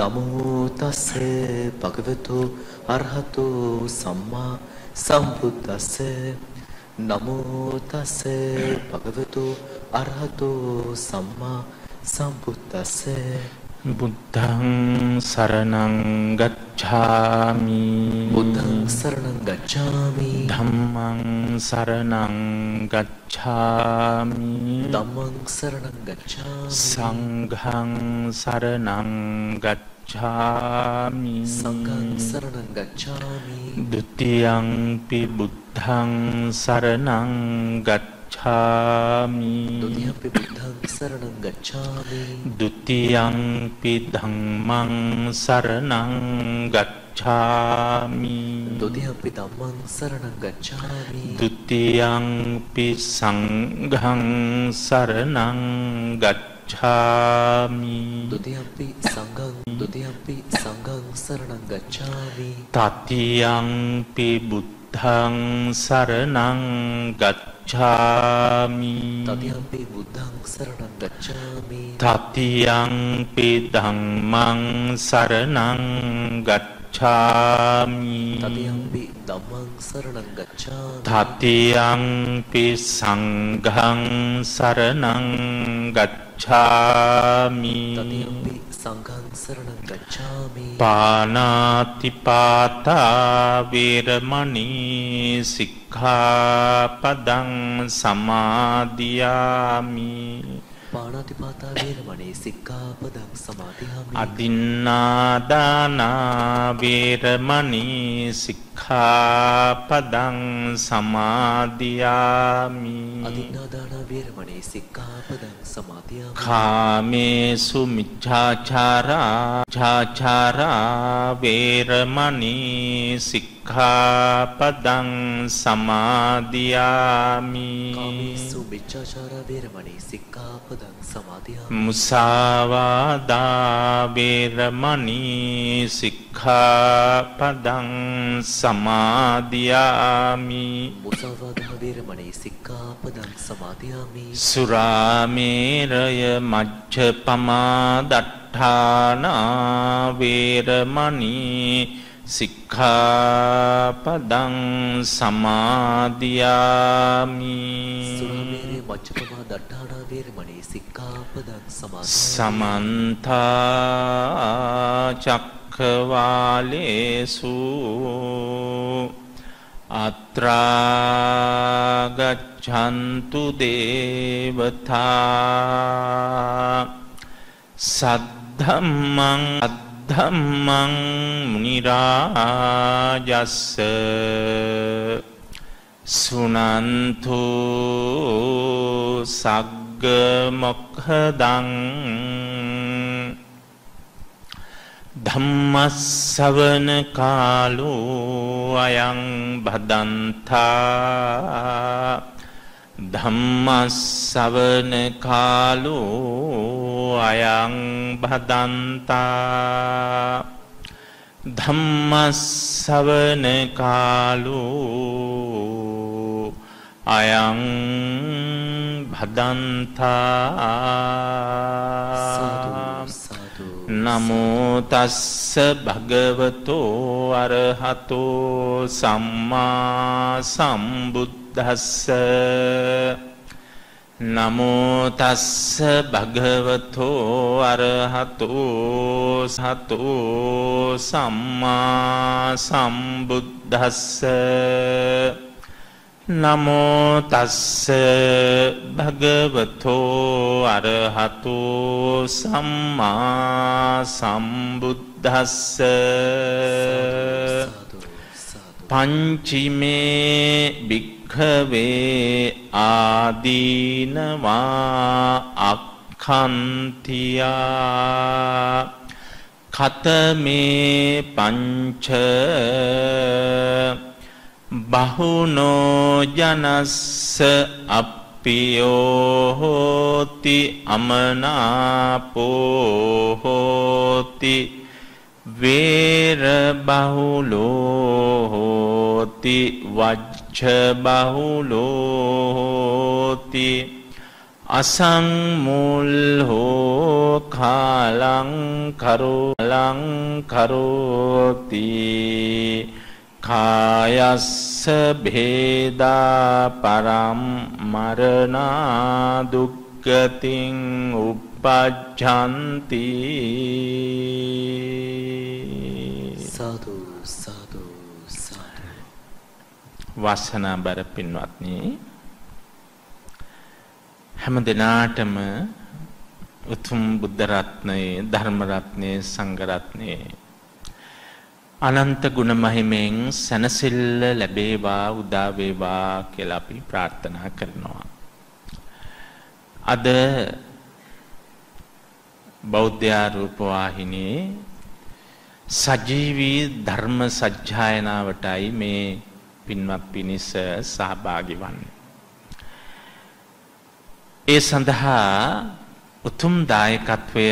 නමෝ තස්ස භගවතු අරහතෝ සම්මා සම්බුද්දස්ස නමෝ තස්ස භගවතු අරහතෝ සම්මා සම්බුද්දස්ස බුද්ධං සරණං ගච්ඡාමි බුද්ධං සරණං ගච්ඡාමි ධම්මං සරණං ගච්ඡාමි ධම්මං සරණං ගච්ඡාමි සංඝං සරණං ගච්ඡාමි සංඝං සරණං ගච්ඡාමි ဒ ුතියංපි බුද්ධං සරණං ගච්ඡාමි ဒ ුතියංපි බුද්ධං සරණං ගච්ඡාමි ဒ ුතියංපි ධම්මං සරණං ගච්ඡාමි ဒ ුතියංපි ධම්මං සරණං ගච්ඡාමි ဒ ුතියංපි සංඝං සරණං ගච්ඡාමි ဒ ුතියංපි සංඝං සරණං ගච්ඡාමි තතියංපි බුද්ධං සරණං ගච්ඡාමි තතියංපි බුද්ධං සරණං ගච්ඡාමි තතියංපි ධම්මං සරණං ගච්ඡාමි තතියංපි ධම්මං සරණං ගච්ඡාමි තතියංපි සංඝං සරණං ගච්ඡාමි තතියංපි සංඝං සරණං ගච්ඡාමි පානාතිපාතා වේරමණී සික්ඛාපදං සමාදියාමි පාණාතිපාතා වේරමණී සික්ඛාපදං සමාදියාමි අදින්නාදානා වේරමණී සික්ඛාපදං සමාදියාමි අදින්නාදානා වේරමණී සික්ඛාපදං සමාදියාමි කාමේසු මිච්ඡාචාරා වේරමණී සික්ඛාපදං සමාදියාමි කාමේසු මිච්ඡාචාරා වේරමණී සික්ඛාපදං සමාදියාමි මුසාවාදා වේරමණී සික්ඛාපදං සමාදියාමි මුසාවාදා වේරමණී සික්ඛාපදං සමාදියාමි සුරාමේරය මච්ඡපමා දට්ඨානා වේරමණී සික්ඛාපදං සමාදියාමි සුරාමේරය මච්ඡපමා දට්ඨානා වේරමණී සික්ඛාපදං සමාදියාමි සමන්ත චක්ඛවාලේසු අත්‍රා ගච්ඡන්තු දේවතා සද්ධම්මං මුනි රාජස්ස සුනන්තු සග්ග මොක්ඛදං ධම්මස්සවන කාලෝ අයං භදන්තා ධම්මස්සවන කාලෝ අයං භදන්තා ධම්මස්සවන කාලෝ අයං භදන්තා නමෝ තස්ස භගවතෝ අරහතෝ සම්මා සම්බුද්දස්ස නමෝ තස්ස භගවතෝ අරහතෝ සම්මා සම්බුද්දස්ස නමෝ තස්ස භගවතෝ අරහතෝ සම්මා සම්බුද්දස්ස පංචිමේ භික්ඛවේ ආදීනවා අක්ඛන්තියා කතමේ පංච බහුනෝ ජනස්ස අප්පියෝ හෝති අමනාපෝ හෝති වේර බහුලෝ හෝති වච්ඡ බහුලෝ හෝති අසංමුල් හෝ කාලං කරෝති කායස්ස භේදා පරම් මරණා දුක්ඛතින් උප්පජ්ජන්ති. සාදු සාදු සාදු. වාසනාබර පින්වත්නි, හැම දිනාටම උතුම් බුද්ධ රත්නයේ, ධර්ම රත්නයේ, සංඝ රත්නයේ අනන්ත ගුණ මහිමෙන් සැනසෙල්ල ලැබේවා, උදා වේවා කියලා අපි ප්‍රාර්ථනා කරනවා. අද බෞද්ධ රූප වාහිනියේ සජීවී ධර්ම සජ්ජායනාවටයි මේ පින්වත් පිනිස සහභාගී වන්නේ. ඒ සඳහා උතුම් දායකත්වය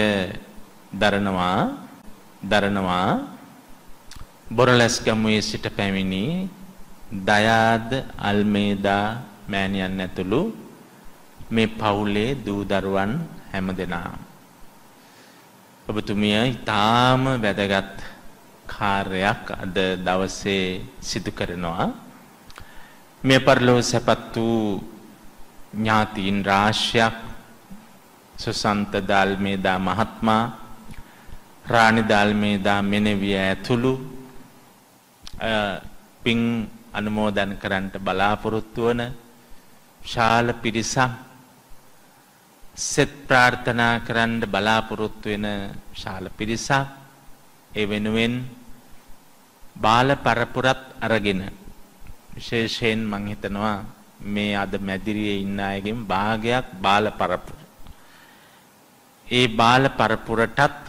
දරනවා බොරලැස්ගමුවේ සිට පැමිණි දයාද අල්මේදා මෑණියන් ඇතුළු මේ පවුලේ දූ දරුවන් හැමදෙනා. ඔබතුමිය ඊටාම වැදගත් කාර්යයක් අද දවසේ සිදු කරනවා. මේ පරිලෝක සැපත් වූ ඥාතීන් රාශියක් සුසන්ත දාල්මේදා මහත්මයා, රාණි දාල්මේදා මෙනෙවිය ඇතුළු පින් අනුමෝදන් කරන්නට බලාපොරොත්තු වන ශාල පිරිසක්, සෙත් ප්‍රාර්ථනා කරන්න බලාපොරොත්තු වෙන ශාල පිරිසක්, ඒ වෙනුවෙන් බාල පරපුරත් අරගෙන විශේෂයෙන් මං හිතනවා මේ අද මැදිරියේ ඉන්න අයගෙන් භාගයක් බාල පරපුර. ඒ බාල පරපුරටත්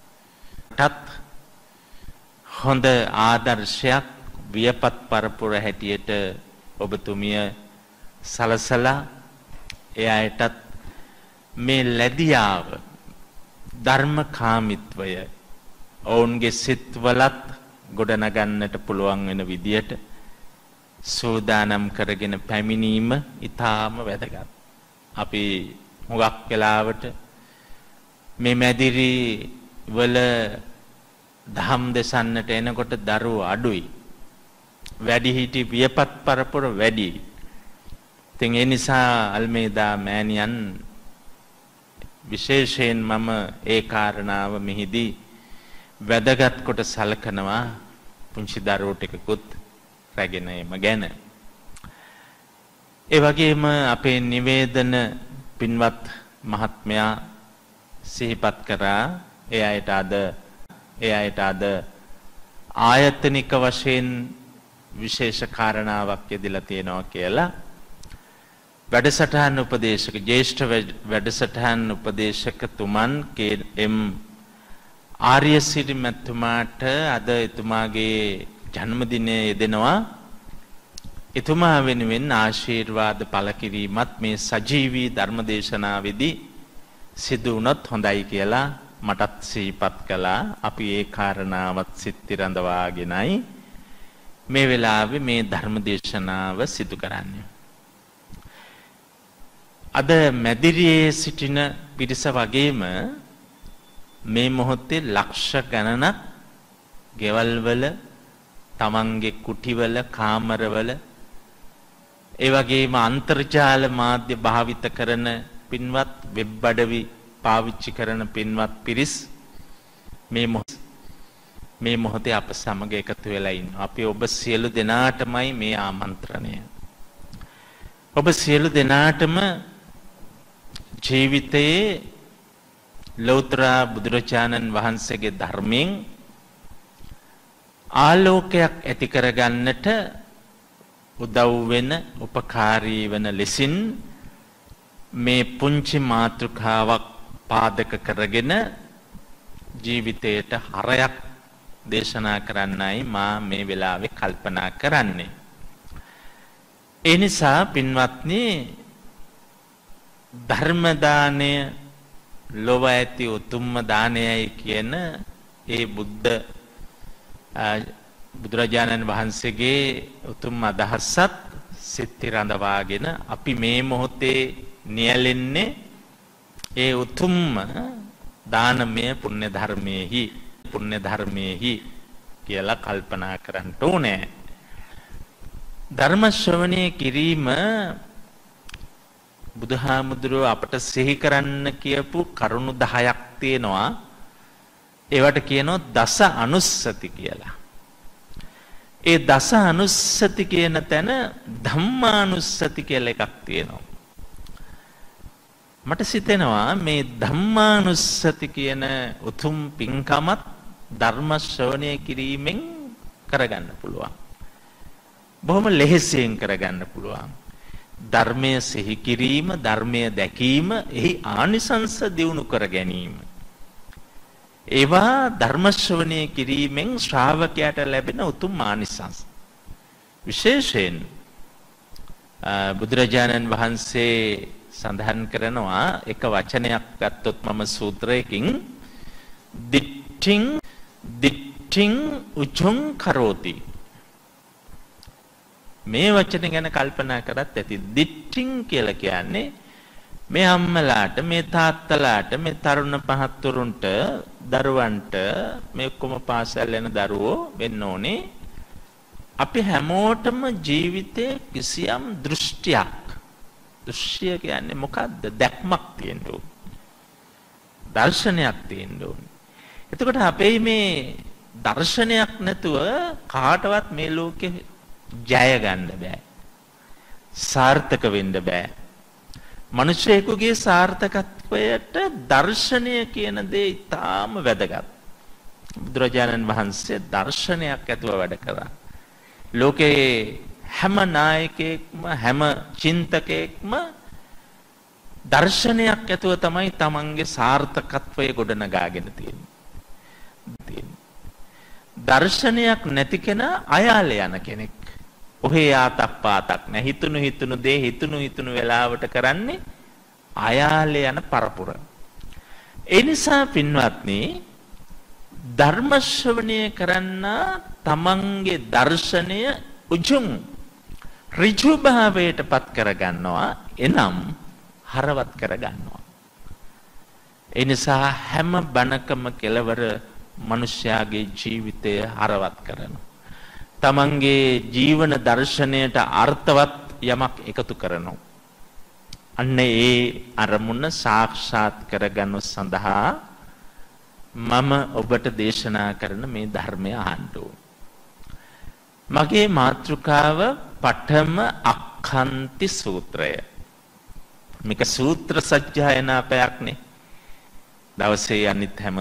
හොඳ ආදර්ශයක්, වියපත් පරපුර හැටියට ඔබතුමිය සලසලා ඒ අයටත් මේ ලැබියාව, ධර්මකාමීත්වය ඔවුන්ගේ සිත්වලත් ගොඩනගන්නට පුළුවන් වෙන විදියට සෝදානම් කරගෙන පැමිණීම ඊටාම වැදගත්. අපි හුඟක් වෙලාවට මේ මැදිරි වල දහම් දෙසන්නට එනකොට දරුවෝ අඩුයි. වැඩිහිටි වියපත් පරපුර වැඩි. ඉතින් ඒ නිසා අල්මේදා මෑණියන් විශේෂයෙන් මම ඒ කාරණාව මෙහිදී වැදගත් කොට සලකනවා. පුංචි දරුවෝ ටිකකුත් රැගෙන එම ගැන. ඒ වගේම අපේ නිවේදන පින්වත් මහත්මයා සිහිපත් කරා ඒ අයට අද ආයතනික වශයෙන් විශේෂ කාරණාවක් යෙදලා තියෙනවා කියලා. වැඩසටහන් උපදේශක, ජ්‍යෙෂ්ඨ වැඩසටහන් උපදේශකතුමන් KM ආර්යසිරි මැතිතුමාට අද එතුමාගේ ජන්මදිනය යෙදෙනවා. එතුමා වෙනුවෙන් ආශිර්වාද පළ කිරීමත් මේ සජීවී ධර්මදේශනාවේදී සිදු වුණොත් හොඳයි කියලා මටත් සිහිපත් කළා. අපි ඒ කාරණාවත් සිත් රඳවාගෙනයි මේ වෙලාවේ මේ ධර්මදේශනාව සිදු කරන්නේ. අද මැදිරියේ සිටින පිරිස වගේම මේ මොහොතේ ලක්ෂ ගණනක් ගෙවල් වල, තමන්ගේ කුටිවල, කාමරවල, ඒ වගේම අන්තර්ජාල මාධ්‍ය භාවිත කරන පින්වත්, වෙබ් අඩවි පාවිච්චි කරන පින්වත් පිරිස් මේ මොහොතේ අප සමග එකතු වෙලා ඉන්නවා. අපි ඔබ සියලු දෙනාටමයි මේ ආමන්ත්‍රණය. ඔබ සියලු දෙනාටම ජීවිතයේ ලෞතර බුදුරජාණන් වහන්සේගේ ධර්මයෙන් ආලෝකයක් ඇති කරගන්නට උදව් වෙන, උපකාරී වෙන ලෙසින් මේ පුංචි මාතෘකාවක් පාදක කරගෙන ජීවිතයට හරයක් දේශනා කරන්නයි මා මේ වෙලාවේ කල්පනා කරන්නේ. ඒ නිසා පින්වත්නි, ධර්ම දානය ලොව ඇති උතුම්ම දානයයි කියන ඒ බුදුරජාණන් වහන්සේගේ උතුම් අදහසත් සිත් රඳවාගෙන අපි මේ මොහොතේ නියැලෙන්නේ ඒ උතුම්ම දානමය පුණ්‍ය ධර්මයේහි කියලා කල්පනා කරන්න ඕනේ. ධර්ම ශ්‍රවණය කිරීම බුදුහාමුදුරුවෝ අපට සිහි කරන්න කියපු කරුණු 10ක් තියෙනවා. ඒවට කියනවා දස අනුස්සති කියලා. ඒ දස අනුස්සති කියන තැන ධම්මානුස්සති කියලා එකක් තියෙනවා. මට සිතෙනවා මේ ධම්මානුස්සති කියන උතුම් පින්කමත් ධර්ම ශ්‍රවණය කිරීමෙන් කරගන්න පුළුවන්. බොහොම ලෙහෙසියෙන් කරගන්න පුළුවන්. ධර්මය සිහි කිරීම, ධර්මය දැකීම, එහි ආනිසංස දියුණු කර ගැනීම. ඒවා ධර්ම ශ්‍රවණය කිරීමෙන් ශ්‍රාවකයාට ලැබෙන උතුම් ආනිසංස. විශේෂයෙන් බුදුරජාණන් වහන්සේ සඳහන් කරනවා එක වචනයක් ගත්තොත් මම සූත්‍රයකින් දිට්ඨින් උචුං කරෝති. මේ වචන ගැන කල්පනා කරත් ඇති. දිට්ඨින් කියලා කියන්නේ මේ අම්මලාට, මේ තාත්තලාට, මේ තරුණ පහත්තුරුන්ට, දරුවන්ට, මේ ඔක්කොම පාසල් යන දරුවෝ වෙන්න ඕනේ. අපි හැමෝටම ජීවිතේ කිසියම් දෘෂ්ටියක්. දෘශ්‍ය කියන්නේ මොකද්ද? දැක්මක් තියෙන්න ඕනේ. දර්ශනයක් තියෙන්න ඕනේ. එතකොට අපේ මේ දර්ශනයක් නැතුව කාටවත් මේ ලෝකේ ජය ගන්න බෑ. සාර්ථක වෙන්න බෑ. මිනිසෙකුගේ සාර්ථකත්වයට දර්ශනය කියන දේ ඉතාම වැදගත්. බුදුරජාණන් වහන්සේ දර්ශනයක් ඇතුව වැඩ කරා. ලෝකේ හැම නායකයෙක්ම, හැම චින්තකයෙක්ම දර්ශනයක් ඇතුව තමයි තමන්ගේ සාර්ථකත්වය ගොඩනගාගෙන තියෙන්නේ. දර්ශනයක් නැති කෙනා අයාලේ යන කෙනෙක්. ඔහේ ආතක් පාතක් නැහැ. හිතුණු දේ හිතුණු වෙලාවට කරන්නේ අයාලේ යන පරපුර. ඒ නිසා පින්වත්නි, ධර්ම ශ්‍රවණය කරන්න තමන්ගේ දර්ශනය උජුම් ඍජු භාවයට පත් කරගන්නවා. එනම් හරවත් කරගන්නවා. ඒ නිසා හැම බණකම කෙලවර මිනිස්යාගේ ජීවිතය හරවත් කරනවා. තමන්ගේ ජීවන දර්ශනයට අර්ථවත් යමක් එකතු කරනවා. අන්න ඒ අරමුණ සාක්ෂාත් කරගන්න සඳහා මම ඔබට දේශනා කරන මේ ධර්මය අහන්න ඕන. මගේ මාතෘකාව පඨම අක්ඛන්ති සූත්‍රය. මේක සූත්‍ර සජ්ජායනා පැයක්නේ. දවසේ අනිත් හැම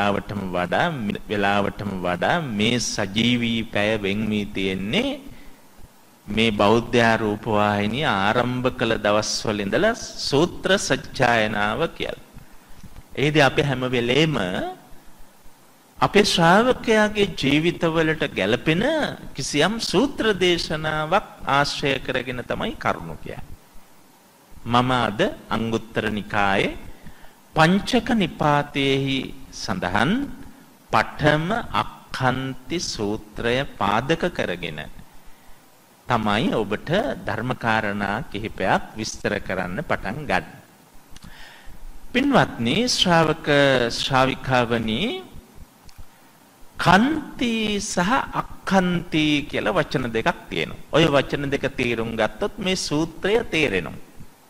වෙලාවටම වඩා මේ සජීවී පැය වෙන් වී තියෙන්නේ මේ බෞද්ධ රූපවාහිනිය ආරම්භ කළ දවස්වල ඉඳලා සූත්‍ර සජ්ජායනාව කියලා. ඒදී අපි හැම වෙලේම අපේ ශ්‍රාවකයාගේ ජීවිතවලට ගැලපෙන කිසියම් සූත්‍ර දේශනාවක් ආශ්‍රය කරගෙන තමයි කරුණු කියන්නේ. මම අද අංගුත්තර නිකායේ පංචක නිපාතයේහි සඳහන් පඨම අක්ඛන්ති සූත්‍රය පාදක කරගෙන තමයි ඔබට ධර්මකාරණා කිහිපයක් විස්තර කරන්න පටන් ගන්න. පින්වත්නි, ශ්‍රාවක ශ්‍රාවිකාවනි, කන්ති සහ අක්ඛන්ති කියලා වචන දෙකක් තියෙනවා. ඔය වචන දෙක තේරුම් ගත්තොත් මේ සූත්‍රය තේරෙනවා.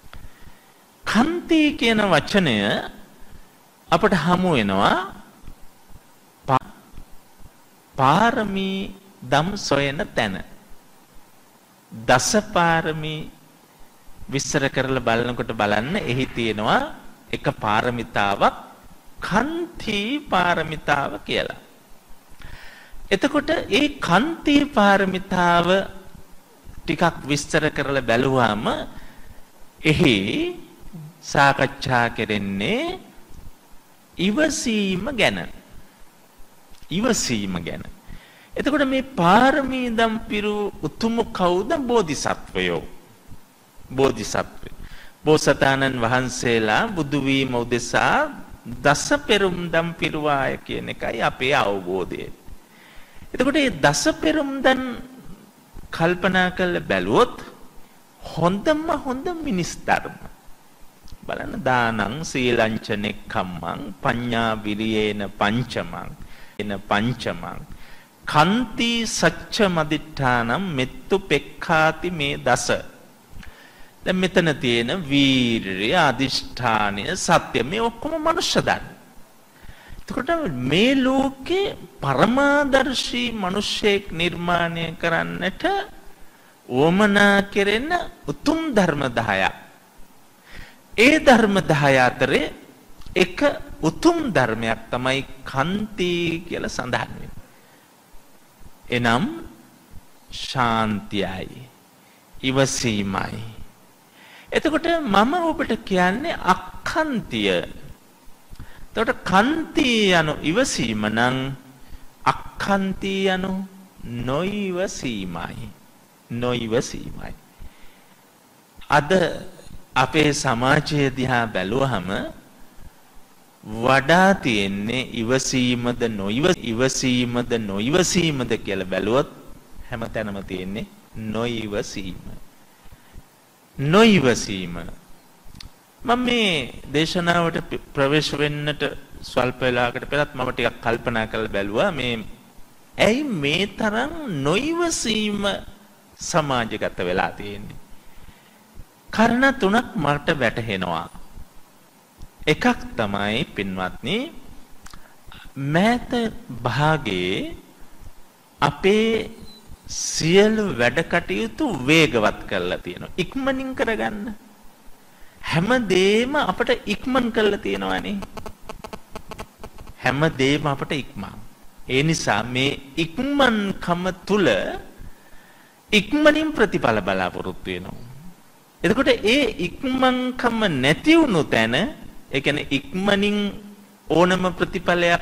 කන්ති කියන වචනය අපට හමු වෙනවා පාරමී දම් සොයන තැන. දසපාරමී විස්තර කරලා බලනකොට බලන්න එහි තියෙනවා එක පාරමිතාවක් කන්ති පාරමිතාව කියලා. එතකොට ඒ කන්ති පාරමිතාව ටිකක් විස්තර කරලා බැලුවාම එහි සාකච්ඡා කරන්නේ ඉවසීම ගැන. ඉවසීම ගැන. එතකොට මේ පාරමී දම් පිරු උතුම් කවුද? බෝධිසත්වයෝ. බෝධිසත්වය. බෝසතාණන් වහන්සේලා බුදු වීම උදෙසා දස පෙරුම් දම් පිරුවාය කියන එකයි අපේ අවබෝධය. එතකොට මේ දස පෙරුම් දම් කල්පනා කරලා බැලුවොත් හොඳම හොඳ මිනිස් ධර්ම. බලන්න දානං සීලංච නෙක්ඛම්මං පඤ්ඤා විරියේන පංචමං එන පංචමං කන්ති සච්ච මදිඨානම් මෙත්තු පෙක්ඛාති මේ දස. දැන් මෙතන තියෙන වීරිය අදිෂ්ඨානය සත්‍ය මේ ඔක්කොම මනුෂ්‍ය ධර්ම. එතකොට මේ ලෝකේ පරමාදර්ශී මිනිසෙක් නිර්මාණය කරන්නට වමනා කෙරෙන උතුම් ධර්ම 10ක්. ඒ ධර්ම 10 අතරේ එක උතුම් ධර්මයක් තමයි කන්ති කියලා සඳහන් වෙන්නේ. එනම් ශාන්තියයි ඉවසීමයි. එතකොට මම ඔබට කියන්නේ අක්ඛන්තිය. එතකොට කන්ති යනු ඉවසීම නම් අක්ඛන්ති යනු නොයිවසීමයි. නොයිවසීමයි. අද අපේ සමාජය දිහා බැලුවහම වඩා තියෙන්නේ ඉවසීමද ඉවසීමද නොයිවසීමද කියලා බැලුවොත් හැමතැනම තියෙන්නේ නොයිවසීම. නොයිවසීම. මම මේ දේශනාවට ප්‍රවේශ වෙන්නට ස්වල්ප වෙලාවකට පෙරත් මම ටිකක් කල්පනා කරලා බැලුවා මේ ඇයි මේ තරම් නොයිවසීම සමාජගත වෙලා තියෙන්නේ. කාරණා තුනක් මට වැටහෙනවා. එකක් තමයි පින්වත්නි මෑත භාගයේ අපේ සියලු වැඩ කටයුතු වේගවත් කරලා තියෙනවා. ඉක්මනින් කරගන්න. හැමදේම අපට ඉක්මන් කරලා තියෙනවානේ. හැමදේම අපට ඉක්මන්. ඒ නිසා මේ ඉක්මන්කම තුල ඉක්මනින් ප්‍රතිඵල බලාපොරොත්තු වෙනවා. එතකොට ඒ ඉක්මන්කම නැති වුණු තැන ඒ කියන්නේ ඉක්මනින් ඕනම ප්‍රතිඵලයක්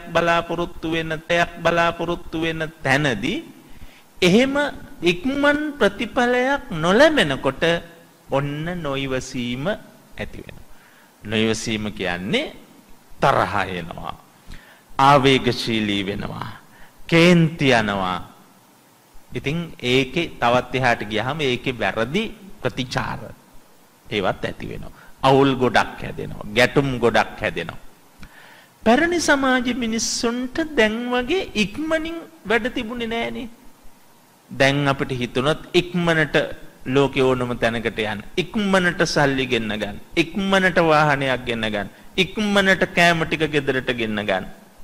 බලාපොරොත්තු වෙන තැනදී එහෙම ඉක්මන් ප්‍රතිඵලයක් නොලැබෙනකොට ඔන්න නොයිවසීම ඇති වෙනවා. නොයිවසීම කියන්නේ තරහ එනවා. ආවේගශීලී වෙනවා. කේන්ති යනවා. ඉතින් ඒකේ තවත් එහාට ගියහම ඒකේ වැරදි ප්‍රතිචාර ඒවත් ඇති වෙනවා. අවුල් ගොඩක් හැදෙනවා. ගැටුම් ගොඩක් හැදෙනවා. පැරණි සමාජ මිනිස්සුන්ට දැන් වගේ ඉක්මනින් වැඩ තිබුණේ නෑනේ. දැන් අපිට හිතුනොත් ඉක්මනට ලෝකේ ඕනම තැනකට යන්න. ඉක්මනට සල්ලි ගෙන්න ගන්න. ඉක්මනට වාහනයක් ගෙන්න ගන්න. ඉක්මනට කෑම ටික ගෙදරට ගෙන්න ගන්න.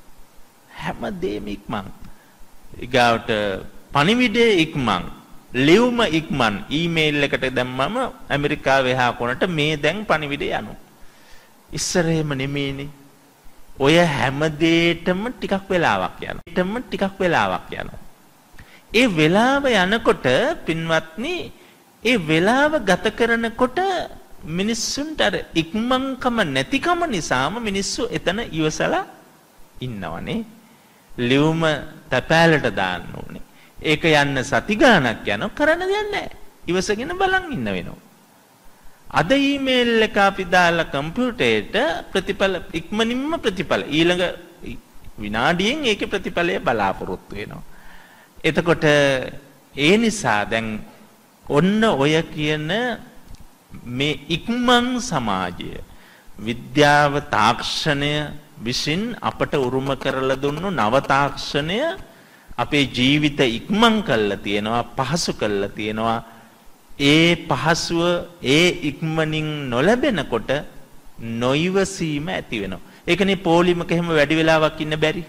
හැමදේම ඉක්මන්. ඊගාවට පණිවිඩය ඉක්මන්. ලියුම ඉක්මන්. ඊමේල් එකට දැම්මම ඇමරිකාවේ හාකොනට මේ දැන් පණිවිඩය යනවා. ඉස්සර එහෙම නෙමෙයිනේ. ඔය හැමදේටම ටිකක් වෙලාවක් යනවා. ඒ වෙලාව යනකොට පින්වත්නි ඒ වෙලාව ගත කරනකොට මිනිස්සුන්ට අර ඉක්මන්කම නැතිකම නිසාම මිනිස්සු එතන ඉවසලා ඉන්නවනේ. ලියුම තැපෑලට දාන්න ඕනේ. ඒක යන්න සති ගාණක් යනවා කරන්න දෙයක් නැහැ. ඉවසගෙන බලන් ඉන්න වෙනවා. අද ඊමේල් එක අපි දාලා කම්පියුටරේට ප්‍රතිඵල ඉක්මනින්ම ප්‍රතිඵල ඊළඟ විනාඩියෙන් ඒකේ ප්‍රතිඵලය බලාපොරොත්තු වෙනවා. එතකොට ඒ නිසා දැන් ඔන්න ඔය කියන මේ ඉක්මන් සමාජය විද්‍යාව තාක්ෂණය විසින් අපට උරුම කරලා දුන්නු නව තාක්ෂණය අපේ ජීවිත ඉක්මන් කරලා තියෙනවා පහසු කරලා තියෙනවා. ඒ පහසුව ඒ ඉක්මනින් නොලැබෙනකොට නොයිවසීම ඇති වෙනවා. ඒකනේ පොලිමක එහෙම වැඩි වෙලාවක් ඉන්න බැරි.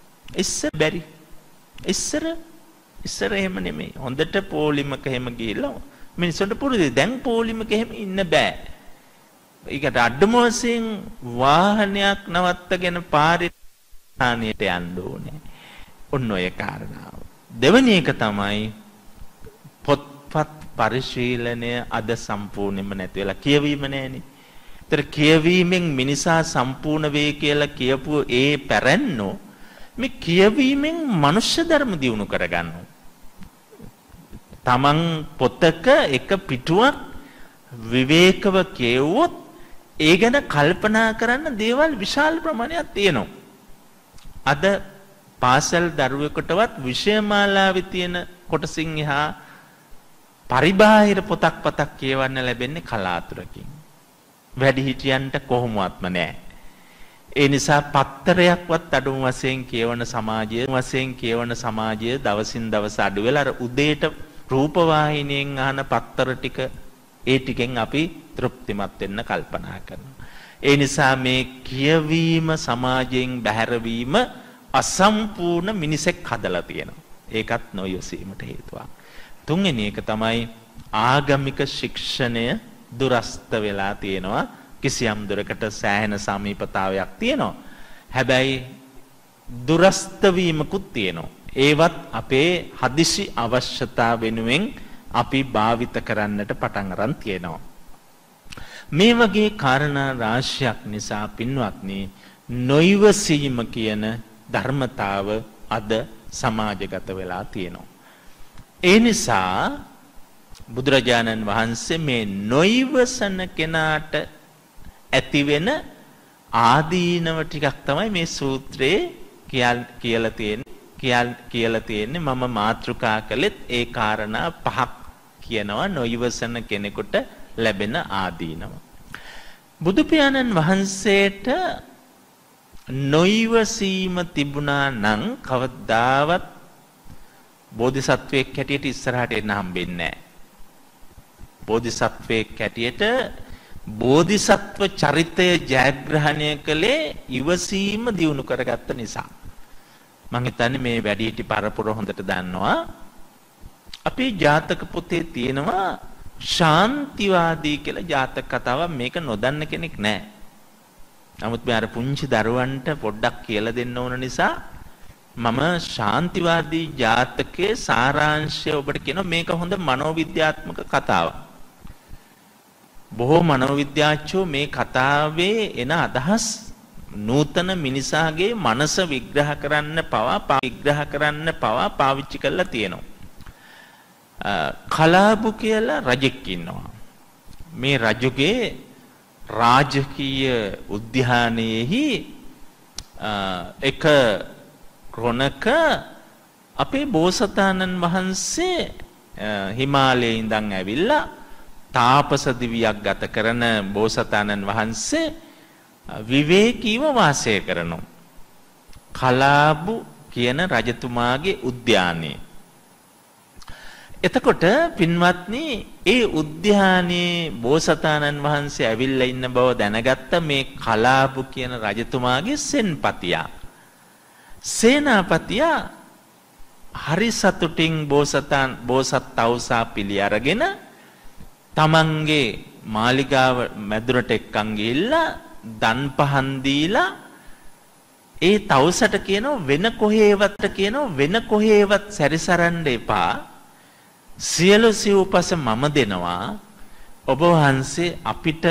ඉස්සර එහෙම නෙමෙයි. හොඳට පොලිමක එහෙම ගිහිල්ලා මිනිස්සුන්ට පුරුදුයි. දැන් පොලිමක එහෙම ඉන්න බෑ. ඒකට අඩුම වශයෙන් වාහනයක් නවත්තගෙන පාරේ ස්ථානයට යන්න ඕනේ. ඔන්න ඔය කාරණාව. දෙවෙනි එක තමයි පොත්පත් පරිශීලනය අද සම්පූර්ණයෙන්ම නැති වෙලා කියවීම නැහෙනේ. ඒතර කියවීමෙන් මිනිසා සම්පූර්ණ වේ කියලා කියපු ඒ පැරැන්නෝ මේ කියවීමෙන් මනුෂ්‍ය ධර්ම දියුණු කරගන්නවා. තමන් පොතක එක පිටුවක් විවේකව කියවුවොත් ඒ ගැන කල්පනා කරන්න දේවල් විශාල ප්‍රමාණයක් තියෙනවා. අද පාසල් දරුවෙකුටවත් විෂයමාලාවේ තියෙන කොටසින් එහා පරිබාහිර පොතක් කියවන්න ලැබෙන්නේ කලාතුරකින්. වැඩිහිටියන්ට කොහොමවත්ම නැහැ. ඒ නිසා පත්තරයක්වත් අඩුම වශයෙන් කියවන සමාජය දවසින් දවස අඩු වෙලා අර උදේට රූපවාහිනියෙන් අහන පත්තර ටික ඒ ටිකෙන් අපි තෘප්තිමත් වෙන්න කල්පනා කරනවා. ඒ නිසා මේ කියවීම සමාජයෙන් බැහැරවීම අසම්පූර්ණ මිනිසෙක් හදලා තියෙනවා. ඒකත් නොයසීමට හේතුවක්. තුන්වෙනි එක තමයි ආගමික ශික්ෂණය දුරස්ත වෙලා තියෙනවා. කිසියම් දුරකට සෑහෙන සමීපතාවයක් තියෙනවා. හැබැයි දුරස්ත වීමකුත් තියෙනවා. ඒවත් අපේ හදිසි අවශ්‍යතා වෙනුවෙන් අපි භාවිත කරන්නට පටන් අරන් තියෙනවා. මේ වගේ කාරණා රාශියක් නිසා පින්වත්නි නොයිවසීම කියන ධර්මතාව අද සමාජගත වෙලා තියෙනවා. ඒ නිසා බුදුරජාණන් වහන්සේ මේ නොයිවසන කෙනාට ඇතිවෙන ආදීනව ටිකක් තමයි මේ සූත්‍රයේ කියලා තියෙන්නේ. මම මාතෘකා කළෙත් ඒ කාරණා පහක් කියනවා නොයිවසන කෙනෙකුට ලැබෙන ආදීනව. බුදු පියාණන් වහන්සේට නොයිවසීම තිබුණා නම් කවදාවත් බෝධිසත්වයෙක් හැටියට ඉස්සරහට එන්න හම්බෙන්නේ නැහැ. බෝධිසත්වයෙක් හැටියට බෝධිසත්ව චරිතය ජයග්‍රහණය කළේ ඉවසීම දියුණු කරගත්ත නිසා. මම හිතන්නේ මේ වැඩිහිටි පරපුර හොඳට දන්නවා. අපේ ජාතක පොතේ තියෙනවා ශාන්තිවාදී කියලා ජාතක කතාවක්. මේක නොදන්න කෙනෙක් නැහැ. නමුත් මේ අර පුංචි දරුවන්ට පොඩ්ඩක් කියලා දෙන්න ඕන නිසා මම ශාන්තිවාදී ජාතකයේ සාරාංශය ඔබට කියනවා. මේක හොඳ මනෝවිද්‍යාත්මක කතාවක්. බොහෝ මනෝවිද්‍යාඥයෝ මේ කතාවේ එන අදහස් නූතන මිනිසාගේ මනස විග්‍රහ කරන්න පවා පාවිච්චි කරලා තියෙනවා. කලාබු කියලා රජෙක් ඉන්නවා. මේ රජුගේ රාජකීය උද්‍යානයේහි එක රොණක අපේ බෝසතාණන් වහන්සේ හිමාලයේ ඉඳන් ඇවිල්ලා තාපස දිවියක් ගත කරන බෝසතාණන් වහන්සේ විවේකීව වාසය කරනවා. කලාබු කියන රජතුමාගේ උද්‍යානයේ. එතකොට පින්වත්නි ඒ උද්‍යානයේ බෝසතාණන් වහන්සේ ඇවිල්ලා ඉන්න බව දැනගත්ත මේ කලාබු කියන රජතුමාගේ සෙන්පතියා. සේනාපතියා හරි සතුටින් බෝසත් තවුසා පිළි අරගෙන තමන්ගේ මාලිගාව මැදුරට එක්කන් ගිහිල්ලා දන් පහන් දීලා ඒ තවුසට කියනවා වෙන කොහේවත් සැරිසරන්න එපා. සියලු සිව්පස මම දෙනවා. ඔබ වහන්සේ අපිට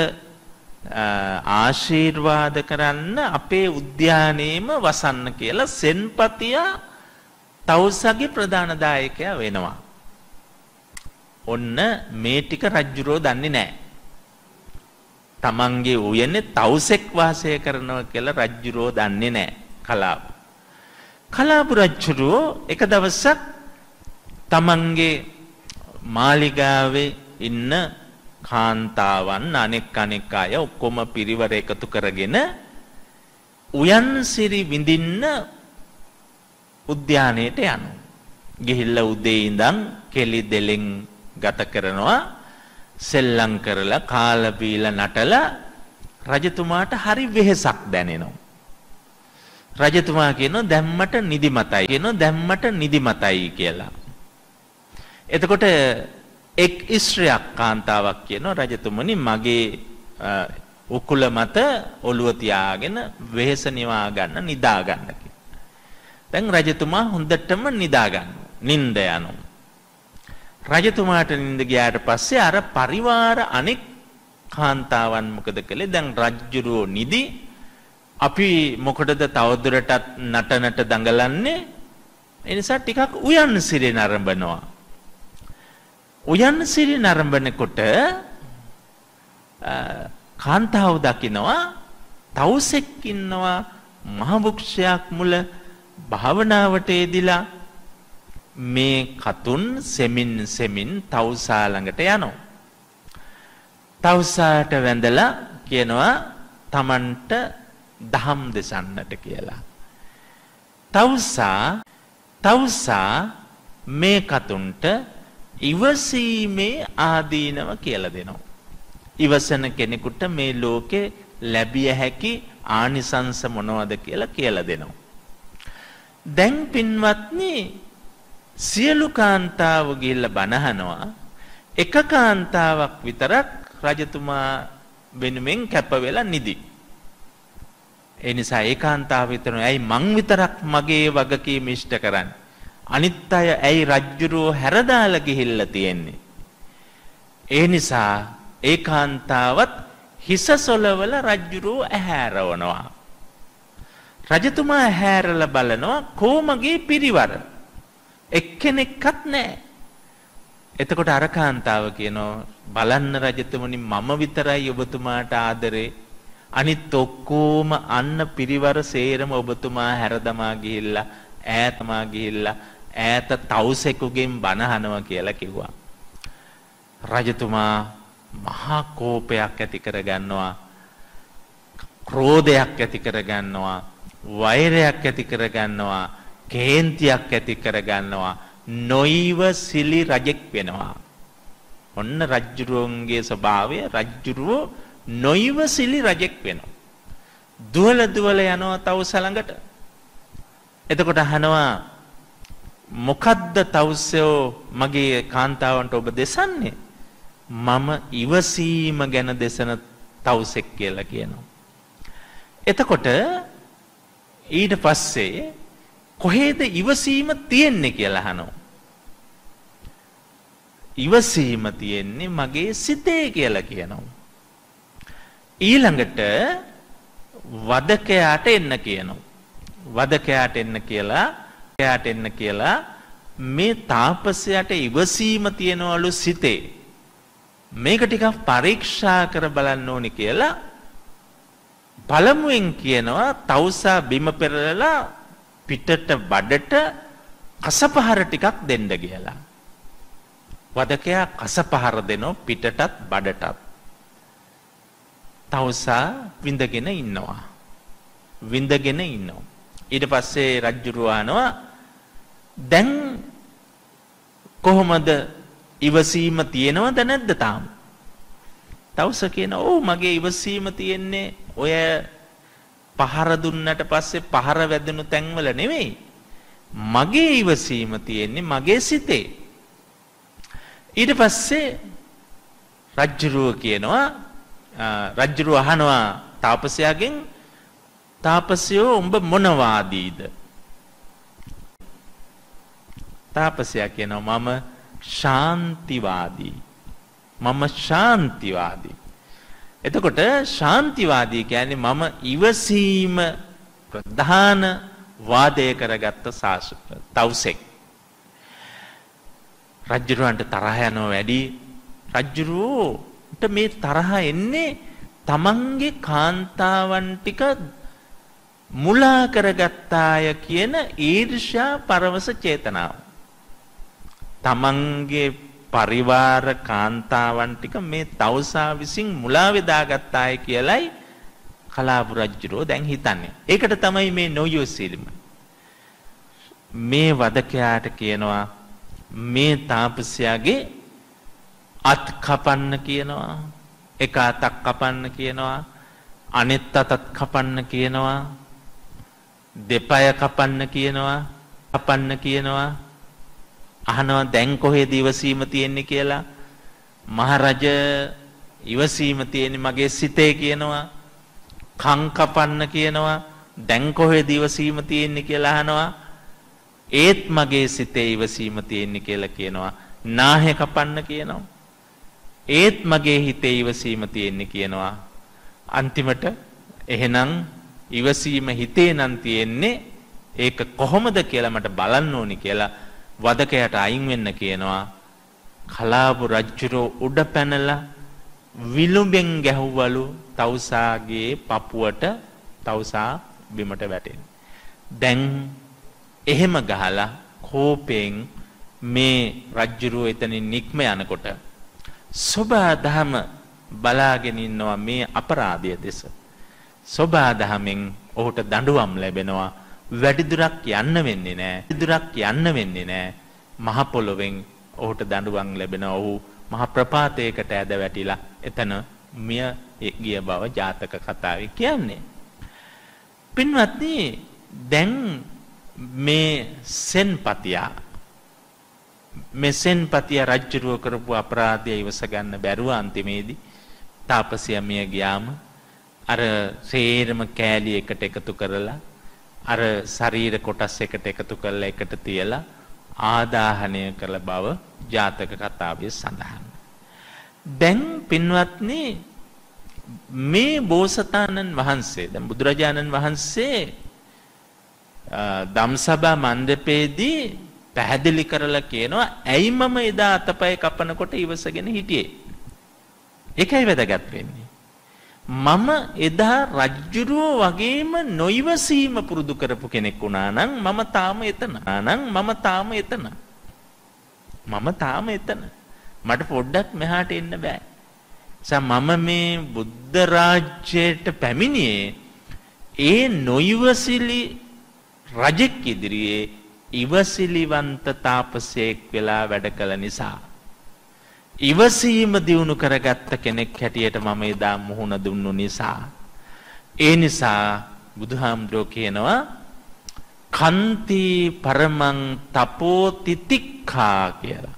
ආශිර්වාද කරන්න අපේ උද්‍යානයේම වසන්න කියලා සෙන්පතියා තවුසගේ ප්‍රධාන දායකයා වෙනවා. ඔන්න මේ ටික රජුරෝ දන්නේ නැහැ. තමන්ගේ උයනේ තවුසෙක් වාසය කරනවා කියලා රජුරෝ දන්නේ නැහැ. කලාබු රජුරෝ එක දවසක් තමන්ගේ මාලිගාවේ ඉන්න කාන්තාවන් අනෙක් අය ඔක්කොම පිරිවර එකතු කරගෙන උයන් සිරි විඳින්න උද්‍යානයට යනවා. ගිහිල්ලා උදේ ඉඳන් කෙලි දෙලෙන් ගත කරනවා. සෙල්ලම් කරලා කාලා බීලා නටලා රජතුමාට හරි වෙහෙසක් දැනෙනවා. රජතුමා කියනවා දැම්මට නිදිමතයි කියලා. එතකොට එක් ස්ත්‍රියක් කාන්තාවක් කියනවා රජතුමනි මගේ උකුල මත ඔළුව තියාගෙන වෙහෙස නිවා ගන්න නිදා ගන්න කියලා. දැන් රජතුමා හොඳටම නිදා ගන්නවා. නිින්ද යනවා. රජතුමාට නිින්ද ගියාට පස්සේ අර පරිවාර අනෙක් කාන්තාවන් මොකද කළේ? දැන් රජුරෝ නිදි අපි මොකටද තවදුරටත් නටනට දඟලන්නේ? ඒ නිසා ටිකක් උයන් සිරේ නරඹනවා. උයන් සිරි නරඹනකොට කාන්තාව දකිනවා තවුසෙක් ඉන්නවා මහ වෘක්ෂයක් මුල භාවනාවට යෙදිලා මේ කතුන් සෙමින් තවුසා ළඟට යනවා. තවුසාට වැඳලා කියනවා තමන්ට දහම් දෙසන්නට කියලා. තවුසා මේ කතුන්ට ඉවසීමේ ආදීනව කියලා දෙනවා. ඉවසන කෙනෙකුට මේ ලෝකේ ලැබිය හැකි ආනිසංස මොනවද කියලා දෙනවා. දැන් පින්වත්නි සියලු කාන්තාවෝ ගිහිල්ලා බණහනවා. එක කාන්තාවක් විතරක් රජතුමා වෙනුවෙන් කැප වෙලා නිදි. ඒ නිසා ඒ කාන්තාව විතරයි ඇයි මං විතරක් මගේ වගකීම ඉෂ්ට කරන්නේ? අනිත් අය ඇයි රජ්ජුරුව හැරදාලා ගිහිල්ලා තියෙන්නේ? ඒ නිසා ඒ කාන්තාවත් හිස සොලවල රජ්ජුරුව ඇහැරවනවා. රජතුමා ඇහැරලා බලනවා කොමගේ පිරිවර එක්කෙනෙක්වත් නැහැ. එතකොට අර කාන්තාව කියනවා බලන්න රජතුමනි මම විතරයි ඔබතුමාට ආදරේ. අනිත් ඔක්කොම අන්න පිරිවර සේරම ඔබතුමා හැරදමා ගිහිල්ලා ඈත තවුසෙකුගෙන් බනහනවා කියලා කිව්වා. රජතුමා මහා කෝපයක් ඇති කරගන්නවා. ක්‍රෝධයක් ඇති කරගන්නවා. වෛරයක් ඇති කරගන්නවා. කේන්තියක් ඇති කරගන්නවා. නොයිවසිලි රජෙක් වෙනවා. ඔන්න රජ්ජුරුවන්ගේ ස්වභාවය. රජ්ජුරුව නොයිවසිලි රජෙක් වෙනවා. දුවල යනවා තවුස ළඟට. එතකොට අහනවා මොකද්ද තවුසෝ මගේ කාන්තාවන්ට ඔබ දෙසන්නේ? මම ඉවසීම ගැන දෙසන තවුසෙක් කියලා කියනවා. එතකොට ඊට පස්සේ කොහෙද ඉවසීම තියෙන්නේ කියලා අහනවා. ඉවසීම තියෙන්නේ මගේ සිතේ කියලා කියනවා. ඊළඟට වදකයාට එන්න කියනවා. වදකයාට එන්න කියලා මේ තාපසයාට ඉවසීම තියනවලු සිතේ. මේක ටිකක් පරීක්ෂා කර බලන්න ඕනි කියලා පළමුවෙන් කියනවා තවුසා බිම පෙරලලා පිටට බඩට කසපහර ටිකක් දෙන්න කියලා. වදකයා කසපහර දෙනවා පිටටත් බඩටත්. තවුසා විඳගෙන ඉන්නවා. ඊට පස්සේ රජ්ජුරුව අහනවා දැන් කොහොමද ඉවසීම තියෙනවද නැද්ද තාම? තවුස කියනවා ඔව් මගේ ඉවසීම තියෙන්නේ ඔය පහර දුන්නට පස්සේ පහර වැදුණු තැන්වල නෙවෙයි. මගේ ඉවසීම තියෙන්නේ මගේ සිතේ. ඊට පස්සේ රජ්ජුරුව අහනවා තාපසයාගෙන් තාපසයෝ උඹ මොනවාදීද? තාපසයා කියනවා මම ශාන්තිවාදී. එතකොට ශාන්තිවාදී කියන්නේ මම ඉවසීම ප්‍රධාන වාදය කරගත්ත තවුසෙක්. රජ්ජුරුවන්ට තරහ යනවා වැඩි. රජ්ජුරුවන්ට මේ තරහ එන්නේ තමන්ගේ කාන්තාවන් ටික මුලා කරගත්තාය කියන ඊර්ෂ්‍යා පරවස චේතනාව. තමන්ගේ පරිවාර කාන්තාවන් ටික මේ තවුසා විසින් මුලා වෙදාගත්තාය කියලයි කලාපු රජුරෝ දැන් හිතන්නේ. ඒකට තමයි මේ නොයොසිලිම. මේ වදකයාට කියනවා මේ තාපසයාගේ අත් කපන්න කියනවා. එක අතක් කපන්න කියනවා. අනෙත් අතත් කපන්න කියනවා. දෙපය කපන්න කියනවා. අහනවා දැන් කොහෙද ඉවසීම තියෙන්නේ කියලා. මහරජ ඉවසීම තියෙන්නේ මගේ සිතේ කියනවා. කන් කපන්න කියනවා. දැන් කොහෙද ඉවසීම තියෙන්නේ කියලා අහනවා. ඒත් මගේ සිතේ ඉවසීම තියෙන්නේ කියලා කියනවා. නාහය කපන්න කියනවා. ඒත් මගේ හිතේ ඉවසීම තියෙන්නේ කියනවා. අන්තිමට එහෙනම් ඉවසීම හිතේ නම් තියෙන්නේ ඒක කොහොමද කියලා මට බලන්න ඕනි කියලා වදකයට අයින් වෙන්න කියනවා. කලාපු රජුරෝ උඩ පැනලා විලුඹෙන් ගැහුවලු තවුසාගේ පපුවට තවුසා බිමට වැටෙන. දැන් එහෙම ගහලා කෝපයෙන් මේ රජුරෝ එතනින් නික්ම යනකොට සෝබා දහම බලාගෙන ඉන්නවා මේ අපරාධය දෙස. සෝබාදහමෙන් ඔහුට දඬුවම් ලැබෙනවා. වැඩි දුරක් යන්න වෙන්නේ නැහැ. දුරක් යන්න වෙන්නේ නැහැ. මහ පොළොවෙන් ඔහුට දඬුවම් ලැබෙනවා. ඔහු මහ ප්‍රපාතයකට ඇද වැටිලා එතන මිය ගිය බව ජාතක කතාවේ කියන්නේ. පින්වත්නි දැන් මේ සෙන්පතියා රජුව කරපු අපරාධය ඉවස ගන්න බැරුව අන්තිමේදී තාපසයා මිය ගියාම අර සේරම කෑලි එකට එකතු කරලා අර ශරීර කොටස් එකට එකතු කරලා එකට තියලා ආදාහනය කළ බව ජාතක කතාවේ සඳහන්. දැන් පින්වත්නි මේ බෝසතාණන් වහන්සේ දැන් බුදුරජාණන් වහන්සේ ධම්සභා මණ්ඩපයේදී පැහැදිලි කරලා කියනවා ඇයි මම එදා අතපය කපනකොට ඉවසගෙන හිටියේ. ඒකයි වැදගත් වෙන්නේ. මම එදා රජ්ජුරුව වගේම නොයිවසීම පුරුදු කරපු කෙනෙක් වුණා නම් මම තාම එතන. මට පොඩ්ඩක් මෙහාට එන්න බෑ. මම මේ බුද්ධ රාජ්‍යයට පැමිණියේ ඒ නොයිවසිලි රජෙක් ඉදිරියේ ඉවසිලිවන්ත තාපසයෙක් වෙලා වැඩ කළ නිසා. ඉවසීම දියුණු කරගත්ත කෙනෙක් හැටියට මම එදා මුහුණ දුන්නු නිසා. ඒ නිසා බුදුහාමුදුරුවෝ කියනවා කන්ති පරමං තපෝ තිතික්ඛා කියලා.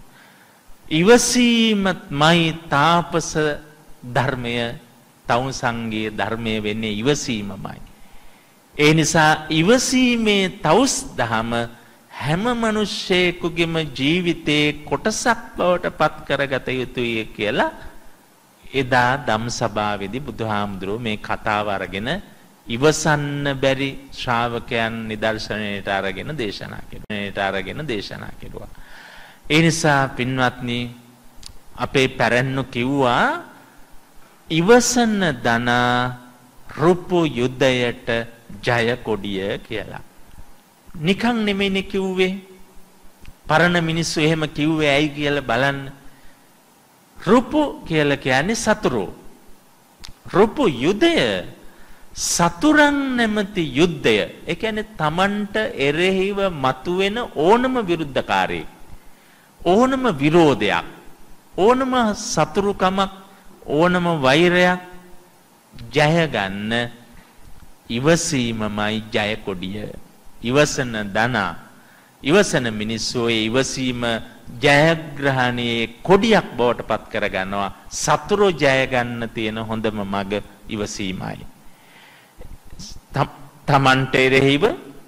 ඉවසීමයි තාපස ධර්මය තවුසංගේ ධර්මය වෙන්නේ ඉවසීමමයි. ඒ නිසා ඉවසීමේ තවුස් දහම හැම මිනිස්සෙකුගේම ජීවිතේ කොටසක් බවට පත් කරගත යුතුයි කියලා එදා ධම්සභාවේදී බුදුහාමුදුරුවෝ මේ කතාව අරගෙන ඉවසන්න බැරි ශ්‍රාවකයන් නිදර්ශනයට අරගෙන දේශනා කෙරුවා. ඒ නිසා පින්වත්නි අපේ පැරැන්නු කිව්වා ඉවසන දනා රුපු යුද්ධයට ජය කොඩිය කියලා. නිකන් නෙමෙයිනේ කිව්වේ. පරණ මිනිස්සු එහෙම කිව්වේ ඇයි කියලා බලන්න. රුපු කියලා කියන්නේ සතුරු. රුපු යුද්ධය සතුරන් නැමැති යුද්ධය. ඒ කියන්නේ Tamanට එරෙහිව මතුවෙන ඕනම විරුද්ධකාරී ඕනම විරෝධයක් ඕනම සතුරුකමක් ඕනම වෛරයක් ජය ගන්න ඉවසීමමයි ජය කොඩිය. ඉවසන දනා ඉවසන මිනිස්සු ඒ ඉවසීම ජයග්‍රහණයේ කොඩියක් බවට පත් කර ගන්නවා. සතුරු ජය ගන්න තියෙන හොඳම මඟ ඉවසීමයි. තමන්ට එරෙහිව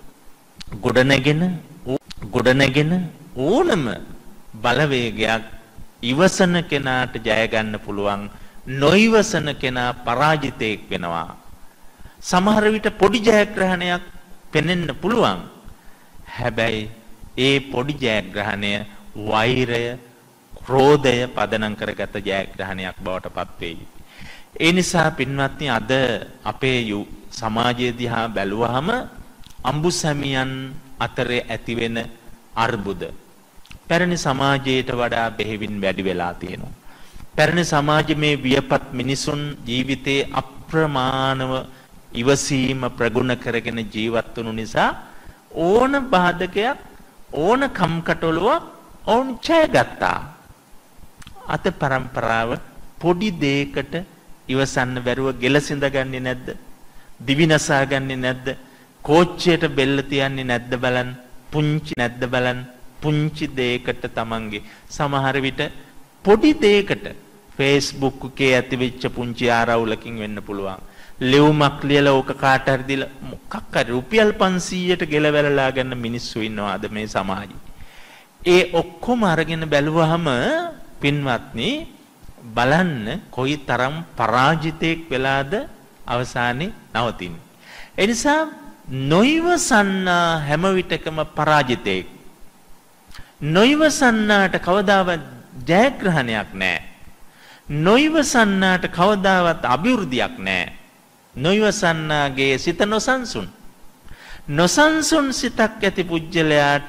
ගොඩනගෙන ඕනම බලවේගයක් ඉවසන කෙනාට ජය ගන්න පුළුවන්. නොයිවසන කෙනා පරාජිතයෙක් වෙනවා. සමහර විට පොඩි ජයග්‍රහණයක් පෙනෙන්න පුළුවන්. හැබැයි ඒ පොඩි ජයග්‍රහණය වෛරය, ක්‍රෝධය පදනම් කරගත ජයග්‍රහණයක් බවට පත් වෙයි. ඒ නිසා පින්වත්නි අද අපේ සමාජය දිහා බැලුවහම අඹුසැමියන් අතරේ ඇතිවෙන අර්බුද පැරණි සමාජයට වඩා බෙහෙවින් වැඩි වෙලා තියෙනවා. පැරණි සමාජයේ මේ වියපත් මිනිසුන් ජීවිතේ අප්‍රමාණව ඉවසීම ප්‍රගුණ කරගෙන ජීවත් වුණු නිසා ඕන බාධකයක් ඕන කම්කටොළුවක් ඔවුන් ඡයගත්තා. අත පරම්පරාව පොඩි දෙයකට ඉවසන්න බැරුව ගෙලසිඳගන්නේ නැද්ද? දිවිනසා ගන්නේ නැද්ද? කෝච්චියට බෙල්ල තියන්නේ නැද්ද බලන්න? පුංචි නැද්ද බලන්න? පුංචි දෙයකට තමන්ගේ සමහර විට පොඩි දෙයකට Facebook එකේ ඇතිවෙච්ච පුංචි ආරවුලකින් වෙන්න පුළුවන්. ලෙවුමක් ලියලා ඕක කාට හරි දීලා මොකක් හරි රුපියල් 500ට ගෙලවැරලා ගන්න මිනිස්සු ඉන්නවා අද මේ සමාජයේ. ඒ ඔක්කොම අරගෙන බැලුවහම පින්වත්නි බලන්න කොයිතරම් පරාජිතයෙක් වෙලාද අවසානයේ නවතින්නේ. ඒ නිසා නොයිවසන්නා හැම විටකම පරාජිතයෙක්. නොයිවසන්නාට කවදාවත් ජයග්‍රහණයක් නැහැ. නොයිවසන්නාට කවදාවත් අභිවෘද්ධියක් නැහැ. නොයිවසන්නාගේ සිත නොසන්සුන්. නොසන්සුන් සිතක් ඇති පුජ්‍යලයාට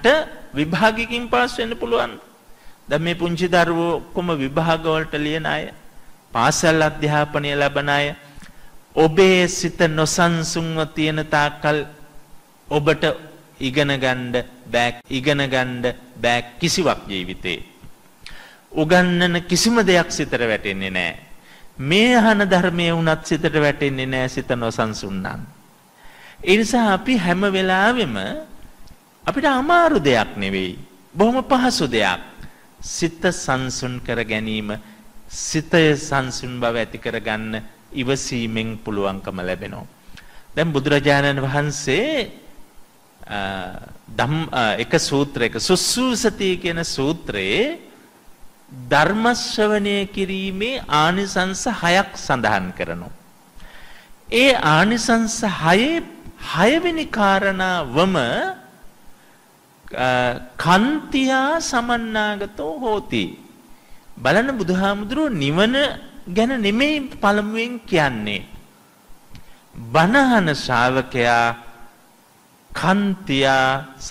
විභාගකින් පාස් වෙන්න පුළුවන්. දැන් මේ පුංචි දරුවෝ ඔක්කොම විභාග වලට ලියන අය පාසල් අධ්‍යාපනය ලබන අය ඔබේ සිත නොසන්සුන්ව තියෙන තාක්කල් ඔබට ඉගෙන ගන්න බෑ කිසිවක් ජීවිතේ. උගන්නන කිසිම දෙයක් සිතට වැටෙන්නේ නැහැ. මේ අහන ධර්මයේ වුණත් සිතට වැටෙන්නේ නැහැ සිත නොසන්සුන් නම්. ඒ නිසා අපි හැම වෙලාවෙම අපිට අමාරු දෙයක් නෙවෙයි. බොහොම පහසු දෙයක්. සිත සංසුන් කර ගැනීම, සිත සංසුන් බව ඇති කරගන්න ඉවසීමෙන් පුළුවන්කම ලැබෙනවා. දැන් බුදුරජාණන් වහන්සේ එක සූත්‍රයක සුස්සූසති කියන සූත්‍රයේ ධර්ම ශ්‍රවණය කිරීමේ ආනිසංස 6ක් සඳහන් කරනවා. ඒ ආනිසංස 6 වෙනි කාරණාවම කන්තියා සමන්නාගතෝ හෝති. බලන්න බුදුහාමුදුරුවෝ නිවන ගැන නෙමෙයි පළමුවෙන් කියන්නේ. බණහන ශ්‍රාවකයා කන්තියා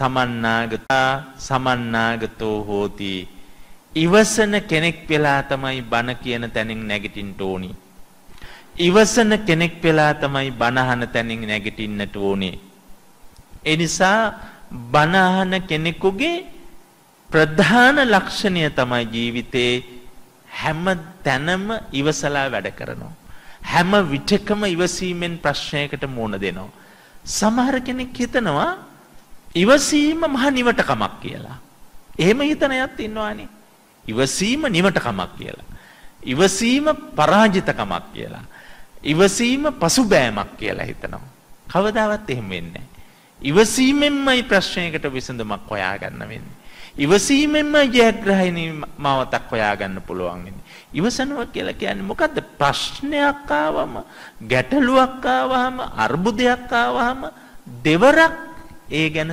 සමන්නාගතෝ හෝති. ඉවසන කෙනෙක් වෙලා තමයි බණ කියන තැනින් නැගිටින්න ඕනි. ඉවසන කෙනෙක් වෙලා තමයි බණහන තැනින් නැගිටින්නට ඕනේ. ඒ නිසා බණහන කෙනෙකුගේ ප්‍රධාන ලක්ෂණය තමයි ජීවිතේ හැම තැනම ඉවසලා වැඩ කරනවා. හැම විටකම ඉවසීමෙන් ප්‍රශ්නයකට මුහුණ දෙනවා. සමහර කෙනෙක් හිතනවා ඉවසීම මහ නිවටකමක් කියලා. එහෙම හිතන අයත් ඉන්නවානේ. ඉවසීම නිවටකමක් කියලා. ඉවසීම පරාජිතකමක් කියලා. ඉවසීම පසුබෑමක් කියලා හිතනවා. කවදාවත් එහෙම වෙන්නේ නැහැ. ඉවසීමෙන්මයි ප්‍රශ්නයකට විසඳුමක් හොයාගන්න වෙන්නේ. ඉවසීමෙන්මයි ජයග්‍රහණී මාවතක් හොයාගන්න පුළුවන් වෙන්නේ. ඉවසනවා කියලා කියන්නේ මොකද්ද? ප්‍රශ්නයක් ආවම, ගැටලුවක් ආවම, අර්බුදයක් ආවම දෙවරක් ඒ ගැන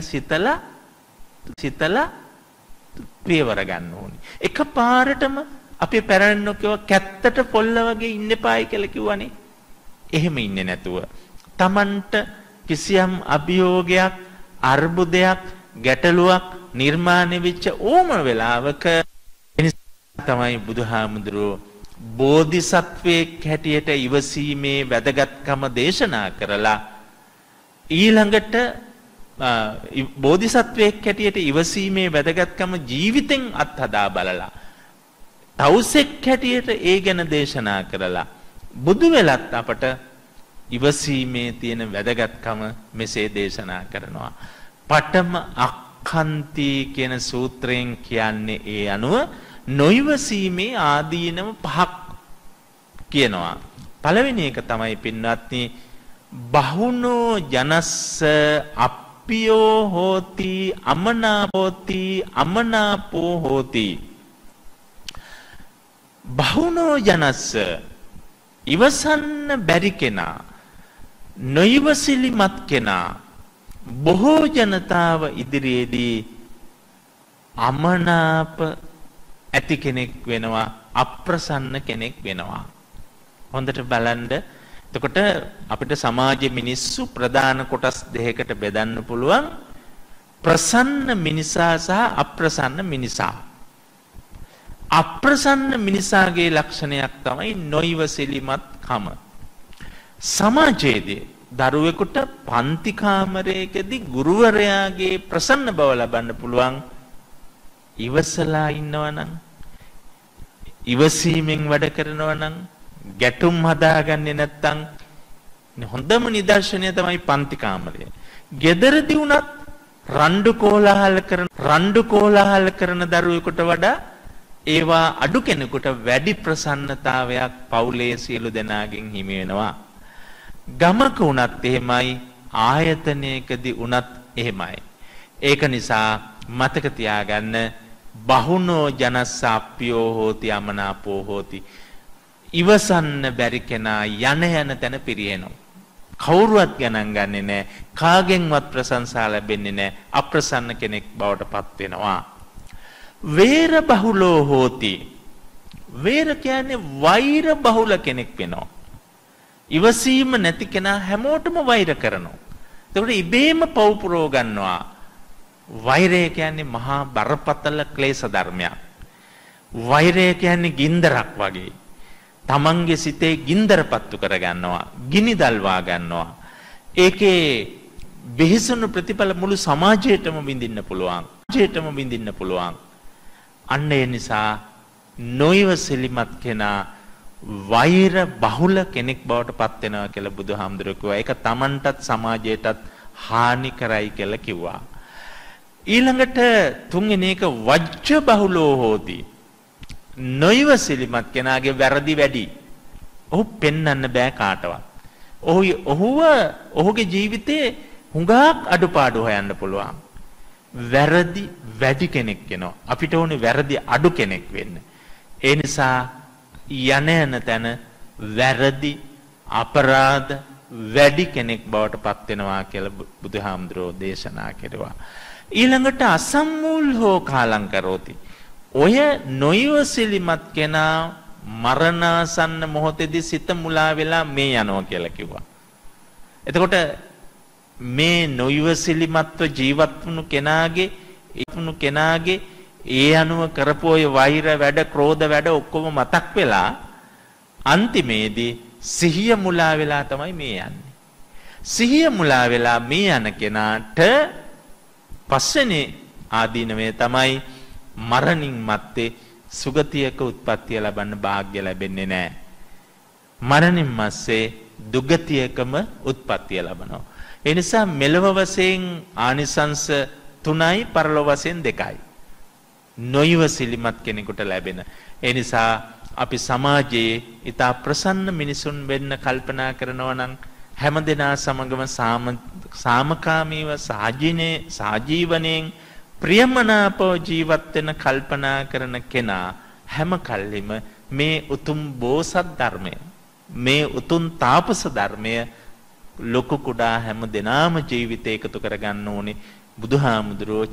සිතලා පියවර ගන්න ඕනේ. එකපාරටම අපි පැරණිනෝ කියව කැත්තට පොල්ල වගේ ඉන්න එපායි කියලා කිව්වනේ. එහෙම ඉන්නේ නැතුව Tamanට කිසියම් අභියෝගයක්, අර්බුදයක්, ගැටලුවක් නිර්මාණය වෙච්ච ඕම වෙලාවක තමයි බුදුහාමුදුරුවෝ බෝධිසත්වයෙක් හැටියට ඉවසීමේ වැදගත්කම දේශනා කරලා ඊළඟට බෝධිසත්වයෙක් හැටියට ඉවසීමේ වැදගත්කම ජීවිතෙන් අත්හදා බලලා තවුසෙක් හැටියට ඒ ගැන දේශනා කරලා බුදු වෙලත් අපට ඉවසීමේ තියෙන වැදගත්කම මෙසේ දේශනා කරනවා. පඨම අක්ඛන්ති කියන සූත්‍රයෙන් කියන්නේ ඒ අනුව නොයිවසීමේ ආදීනම 5ක් කියනවා. පළවෙනි එක තමයි පින්වත්නි බහුනෝ ජනස්ස අප්පියෝ හෝති අමනාපෝ හෝති. බහුනෝ ජනස්ස ඉවසන්න බැරි කෙනා, නොයිවසිලිමත් කෙනා බොහෝ ජනතාව ඉදිරියේදී අමනාප ඇති කෙනෙක් වෙනවා, අප්‍රසන්න කෙනෙක් වෙනවා. හොඳට බලන්න. එතකොට අපිට සමාජයේ මිනිස්සු ප්‍රධාන කොටස් දෙකකට බෙදන්න පුළුවන්. ප්‍රසන්න මිනිසා සහ අප්‍රසන්න මිනිසා. අප්‍රසන්න මිනිසාගේ ලක්ෂණයක් තමයි නොයිවසිලිමත් කම. සමාජයේදී දරුවෙකුට පන්ති කාමරයකදී ගුරුවරයාගේ ප්‍රසන්න බව ලබන්න පුළුවන් ඉවසලා ඉන්නවනම්, ඉවසීමෙන් වැඩ කරනවනම්, ගැටුම් හදාගන්නේ නැත්තම් හොඳම නිදර්ශනය තමයි පන්ති කාමරය. ගෙදරදී වුණත් රණ්ඩු කෝලාහල කරන දරුවෙකුට වඩා ඒවා අඩු කෙනෙකුට වැඩි ප්‍රසන්නතාවයක් පවුලේ සියලු දෙනාගෙන් හිමි වෙනවා. ගමක වුණත් එහෙමයි, ආයතනයකදී වුණත් එහෙමයි. ඒක නිසා මතක තියාගන්න බහුනෝ ජනස්සාප්පියෝ හෝති අමනාපෝ හෝති. ඉවසන්න බැරි කෙනා යන තැන පිරිහෙනවා. කවුරුවත් ගණන් ගන්නේ නැහැ. කාගෙන්වත් ප්‍රශංසා ලැබෙන්නේ නැහැ. අප්‍රසන්න කෙනෙක් බවට පත් වෙනවා. වේර බහුලෝ හෝති. වේර කියන්නේ වෛර බහුල කෙනෙක් වෙනවා. ඉවසීම නැති කෙනා හැමෝටම වෛර කරනවා. ඒකට ඉබේම පව් පුරව ගන්නවා. වෛරය කියන්නේ මහා බරපතල ක්ලේශ ධර්මයක්. වෛරය කියන්නේ ගින්දරක් වගේ. තමන්ගේ සිතේ ගින්දරපත්තු කරගන්නවා, ගිනි දල්වා ගන්නවා. ඒකේ වෙහෙසුණු ප්‍රතිඵල මුළු සමාජයටම විඳින්න පුළුවන්. විඳින්න පුළුවන්. අන්න ඒ නිසා නොයවසිලිමත් කෙනා වෛර බහුල කෙනෙක් බවට පත් වෙනවා කියලා බුදුහාමුදුරුවෝ කිව්වා. ඒක තමන්ටත් සමාජයටත් හානි කරයි කියලා කිව්වා. ඊළඟට තුන්වෙනි එක වජ්ජ බහුලෝ හෝති. නොයවසිලිමත් කෙනාගේ වැරදි වැඩි. ඔහු පෙන්වන්න බෑ කාටවත්. ඔහුගේ ජීවිතේ හුඟක් අඩුපාඩු හොයන්න පුළුවන්. වැරදි වැඩි කෙනෙක් වෙනවා. අපිට ඕනේ වැරදි අඩු කෙනෙක් වෙන්න. ඒ නිසා යන තැන වැරදි අපරාධ වැඩි කෙනෙක් බවට පත් වෙනවා කියලා බුදුහාමුදුරෝ දේශනා කෙරුවා. ඊළඟට අසම්මූල් හෝ කාලං කරෝති. ඔය නොයවසිලිමත් කෙනා මරණාසන්න මොහොතේදී සිත මුලා වෙලා මේ යනවා කියලා කිව්වා. එතකොට මේ නොයවසිලිමත්ව ජීවත් වුණු කෙනාගේ ඒ අනුව කරපු ඔය වෛර වැඩ, ක්‍රෝධ වැඩ ඔක්කොම මතක් වෙලා අන්තිමේදී සිහිය මුලා වෙලා තමයි මේ යන්නේ. සිහිය මුලා වෙලා මේ යන කෙනාට පස්වෙනි ආදීනවේ තමයි මරණින් මත්තේ සුගතියක උත්පත්තිය ලබන්න වාග්ය ලැබෙන්නේ නැහැ. මරණින් මස්සේ දුගතියකම උත්පත්තිය ලබනවා. ඒ නිසා මෙලව වශයෙන් ආනිසංස 3යි පරලොව වශයෙන් 2යි. නොයවසිලිමත් කෙනෙකුට ලැබෙන. ඒ නිසා අපි සමාජයේ ඊට ප්‍රසන්න මිනිසුන් වෙන්න කල්පනා කරනවා නම් හැමදෙනා සමගම සාමකාමීව සාජීවණයෙන් ප්‍රියමනාපව ජීවත් වෙන කල්පනා කරන කෙනා හැම කල්ලිම මේ උතුම් බෝසත් ධර්මය, මේ උතුම් තාපස ධර්මය ලොකු කුඩා හැම දෙනාම ජීවිතේ එකතු කරගන්න ඕනේ. බුදුහාමුදුරෝ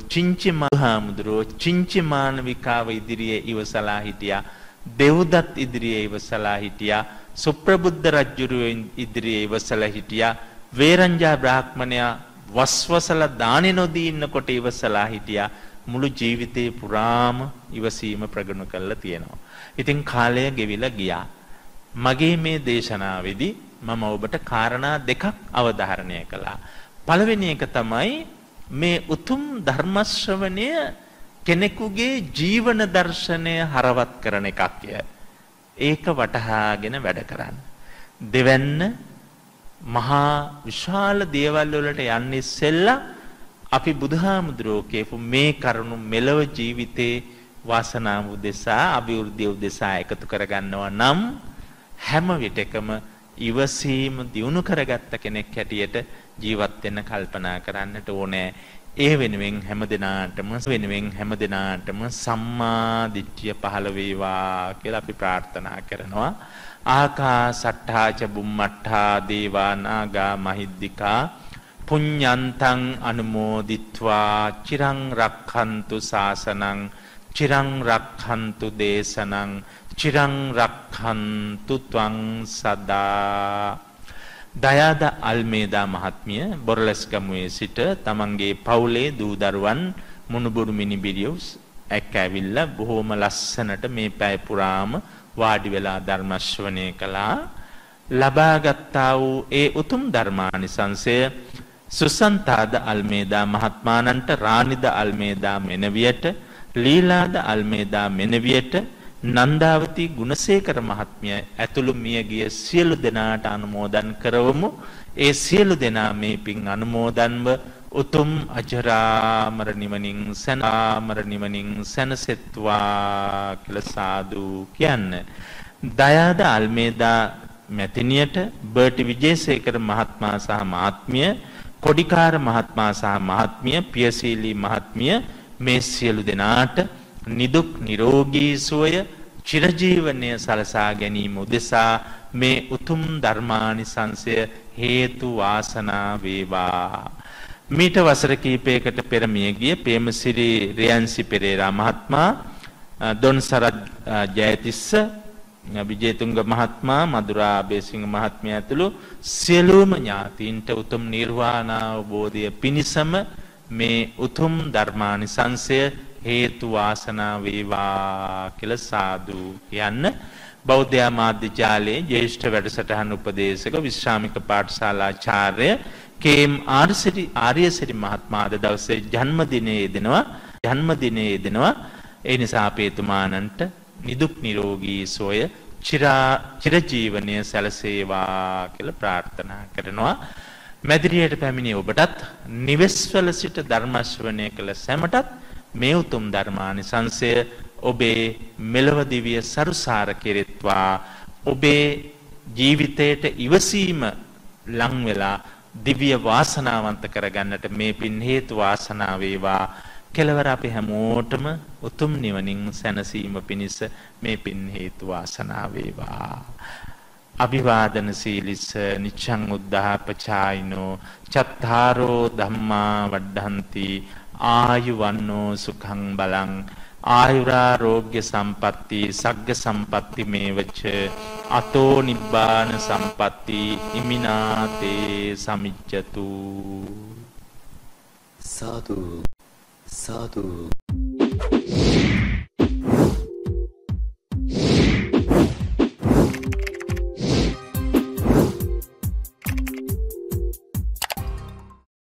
චිංචි මානවිකාව ඉදිරියේ ඉවසලා හිටියා. දෙව්දත් ඉදිරියේ ඉවසලා හිටියා. සුප්‍රබුද්ධ රජුරුව ඉදිරියේ ඉවසලා හිටියා. වේරංජා බ්‍රාහ්මණයා වස්වසලා දානෙ නොදී ඉන්නකොට ඉවසලා හිටියා. මුළු ජීවිතේ පුරාම ඉවසීම ප්‍රගුණ කරලා තියෙනවා. ඉතින් කාලය ගෙවිලා ගියා. මගේ මේ දේශනාවේදී මම ඔබට කාරණා දෙකක් අවධාරණය කළා. පළවෙනි එක තමයි මේ උතුම් ධර්ම ශ්‍රවණය කෙනෙකුගේ ජීවන දර්ශනය හරවත් කරන එකක්ය. ඒක වටහාගෙන වැඩ කරන්න. දෙවැන්න මහා විශාල දේවල් වලට යන්නේ ඉස්සෙල්ලා අපි බුදුහාමුදුරුවෝ කියපු මේ කරුණු මෙලව ජීවිතේ වාසනාව උදෙසා, අභිවෘද්ධිය උදෙසා එකතු කරගන්නවා නම් හැම විටකම ඉවසීම දියුණු කරගත්ත කෙනෙක් හැටියට ජීවත් වෙන්න කල්පනා කරන්නට ඕනේ. ඒ වෙනුවෙන් හැමදෙනාටම සම්මා දිට්ඨිය පහළ වේවා කියලා අපි ප්‍රාර්ථනා කරනවා. ආකාසට්ඨා ච බුම්මට්ඨා දේවා නාග මහිද්దికා පුඤ්ඤන්තං අනුමෝදිත්වා චිරං රක්ඛන්තු ශාසනං චිරං රක්ඛන්තු දේශනං චිරං රක්ඛන්තු ත්වං සදා. දයාද අල්මේදා මහත්මිය බොරලස්ගමුවේ සිට තමන්ගේ පවුලේ දූ දරුවන් මුණුබුරු මිනිබිරියෝ එක්කැවිල්ලා බොහොම ලස්සනට මේ පැය පුරාම වාඩි වෙලා ධර්ම ශ්‍රවණය කළා. ලබාගත්තා වූ ඒ උතුම් ධර්මානිසංසය සුසන්තාද අල්මේදා මහත්මානන්ට, රානිද අල්මේදා මෙනවියට, ලීලාද අල්මේදා මෙනවියට, නන්දාවති ගුණසේකර මහත්මිය ඇතුළු මියගිය සියලු දෙනාට අනුමෝදන් කරවමු. ඒ සියලු දෙනා මේ පින් අනුමෝදන්ව උතුම් අජරාමර නිවනින් සැනසෙත්වා කියලා සාදු කියන්න. දයාද අල්මේදා මැතිනියට, බර්ටි විජේසේකර මහත්මයා සහ මහත්මිය, කොඩිකාර මහත්මයා සහ මහත්මිය, පියසීලී මහත්මිය මේ සියලු දෙනාට නිදුක් නිරෝගී සුවය චිරජීවනය සලසා ගැනීම උදෙසා මේ උතුම් ධර්මානිසංසය හේතු වාසනා වේවා. මීට වසර කිහිපයකට පෙර මිය ගිය ප්‍රේමසිරි රියන්සි පෙරේරා මහත්මයා, දොන්සරත් ජයතිස්ස, විජේතුංග මහත්මයා, මధుරා බේසිංහ මහත්මිය ඇතුළු සියලුම ඥාතීන්ට උතුම් නිර්වාණ අවබෝධය පිණිසම මේ උතුම් ධර්මානිසංසය හේතු වාසනා වේවා කියලා සාදු කියන්න බෞද්ධ මාධ්‍ය ජාලයේ ජ්‍යෙෂ්ඨ වැඩසටහන් උපදේශක විශ්‍රාමික පාඨශාලාචාර්ය කේම් ආර්යසිරි මහත්මයා අද දවසේ ජන්මදිනයේ යෙදෙනවා ඒ නිසා අපේ තුමාණන්ට නිදුක් නිරෝගී සෝය චිරජීවනයේ සැලසේවා කියලා ප්‍රාර්ථනා කරනවා. මැදිරියට පැමිණි ඔබටත් නිවෙස්වල සිට ධර්ම ශ්‍රවණය කළ සැමටත් මේ උතුම් ධර්මානිසංසය ඔබේ මෙලව දිවිය සරුසාර කෙරෙත්වා. ඔබේ ජීවිතයට ඉවසීම ලං වෙලා දිව්‍ය වාසනාවන්ත කරගන්නට මේ පින් හේතු වාසනාව වේවා. කෙලවර අපි හැමෝටම උතුම් නිවනින් සැනසීම පිණිස මේ පින් හේතු වාසනාව වේවා. අභිවාදන සීලිස නිච්ඡං උද්ධාපචායිනෝ චත්තාරෝ ධම්මා වඩ්ඩන්ති ආයුවන්නෝ සුඛං බලං ආයුරාෝග්‍ය සම්පatti සග්ග සම්පatti මේවච අතෝ නිබ්බාන සම්පatti ඉමිනාතේ සමිච්ඡතු. සාදු